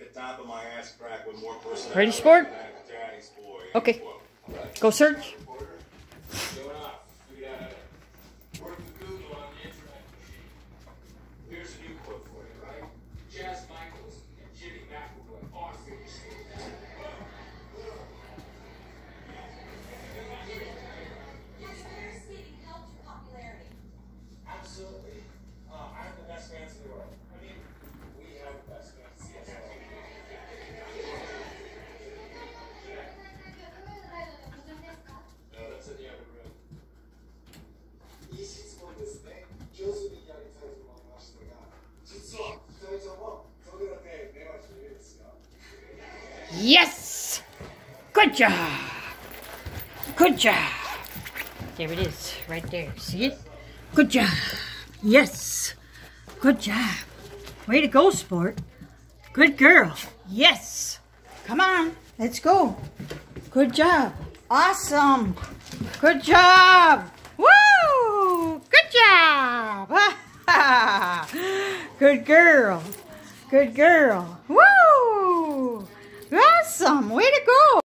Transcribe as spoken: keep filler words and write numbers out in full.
Ready, sport? Okay. Go search. Here's a new quote for you, right? Jazz Michaels and Jimmy McElroy are figure skaters. Has figure skating helped your popularity? Absolutely. Uh, I have the best fans in the world. I mean, we have the best fans. Yes. No, that's in the other room. いい質問ですね。上手にやりたいと思いましたが、実はふたりともそれだけ目は綺麗ですよ。 Yes! Good job! Good job! There it is, right there. See it? Good job! Yes! Good job! Way to go, sport! Good girl! Yes! Come on, let's go! Good job! Awesome! Good job! Woo! Good job! Good girl! Good girl! Woo! Awesome! Way to go!